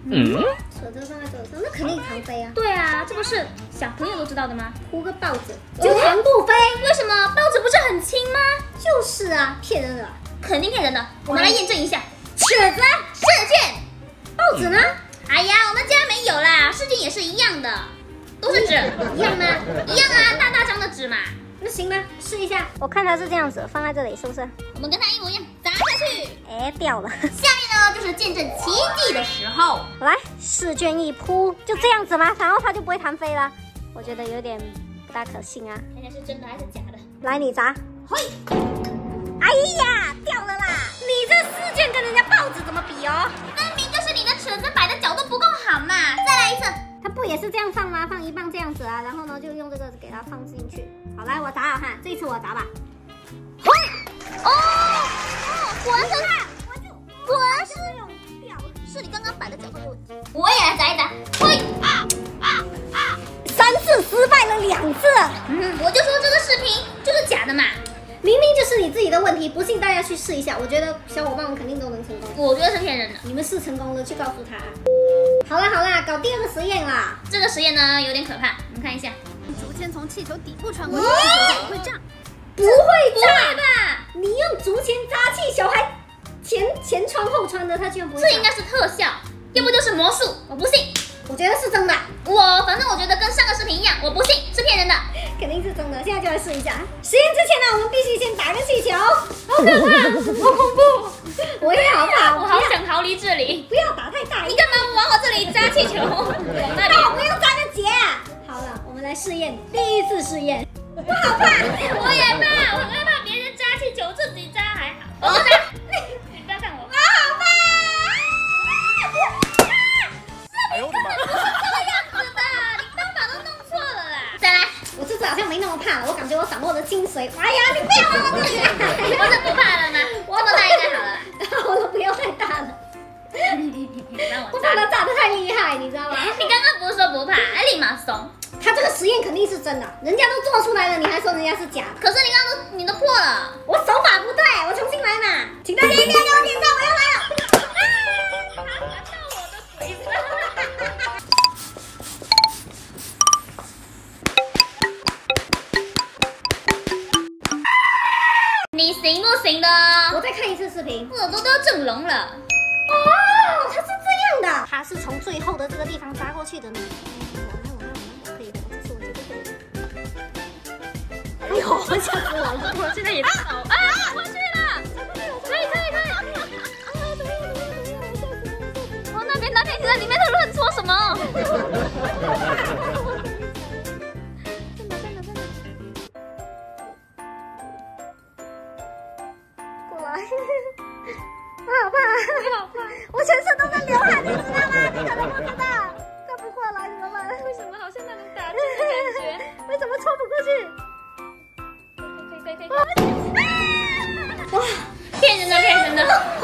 扯着放在手上，那肯定常飞啊。 对啊，这不是小朋友都知道的吗？ 铺个报纸就常不飞， 为什么？报纸不是很轻吗？ 就是啊，骗人的。 肯定骗人的，我们来验证一下。 尺子、 试卷， 报纸呢？ 哎呀，我们家没有啦，试卷也是一样的，都是纸， 一样吗？ 一样啊，大大张的纸嘛。 那行吧，试一下。我看它是这样子，放在这里，是不是？ 我们跟它一模一样，砸下去。 哎，掉了。 下面呢就是见证奇迹的时候。 来，试卷一铺，就这样子吗？然后它就不会弹飞了？我觉得有点不大可信啊。 看看是真的还是假的。 来，你砸。 嘿， 哎呀，掉了啦！你这试卷跟人家报纸怎么比哦？ 分明就是你的尺子摆的角度不够好嘛。再来一次。 它不也是这样放吗？放一半这样子啊，然后呢就用这个给它放进去。好，来我砸好看，这一次我砸吧。 嘿，哦，果然是它，果然是掉， 是你刚刚摆的角度有问题。我也来砸一砸。嘿 3次失败了2次。 我就说这个视频就是假的嘛。 明明就是你自己的问题，不信大家去试一下，我觉得小伙伴们肯定都能成功。 我觉得是骗人的。 你们试成功了，去告诉他。好啦，搞第2个实验啦。 这个实验呢有点可怕，我们看一下。 竹签从气球底部穿过去，气球会炸？ 不会炸吧？ 你用竹签扎气球，还前穿后穿的，它居然不会炸。 这应该是特效，要不就是魔术，我不信。 我觉得是真的。 反正我觉得跟上个视频一样，我不信是骗人的。 肯定是真的，现在就来试一下。实验之前呢，我们必须先打个气球。好可怕，好恐怖！我也好怕， 我好想逃离这里。 不要打太大。 你干嘛往我这里扎气球？往那里。 那我们用扎个结。好了，我们来试验第1次试验。我好怕， 我也怕，我很害怕别人扎气球，自己扎还好。我不扎，你不要看我。 我好怕。 哎呦我的妈！ 我这次好像没那么怕了，我感觉我掌握了精髓。哎呀，你不要往我这里来！ 你不是不怕了吗？这么大应该好了。 我的不要太大了。 让我我把它炸得太厉害，你知道吗？ 你刚刚不是说不怕，立马松。 他这个实验肯定是真的，人家都做出来了，你还说人家是假的？ 可是你刚刚你都破了， 我手法不对，我重新来嘛。请大家一定要给我点赞，我要来了。 你行不行的？ 我再看一次视频， 耳朵都要整聋了。 哦，它是这样的，它是从最后的这个地方扎过去的呢。我可以的，这是我绝对可以的。哎呦，吓死我了！ 我现在也手啊，回去了，可以。哦，那边你在里面在乱说什么？ 我好怕，我全身都在流汗，你知道吗？你可能不知道，干不过来怎么办？ 为什么好像那种打针的感觉？ 为什么抽不过去？ 可以。哇，骗人的！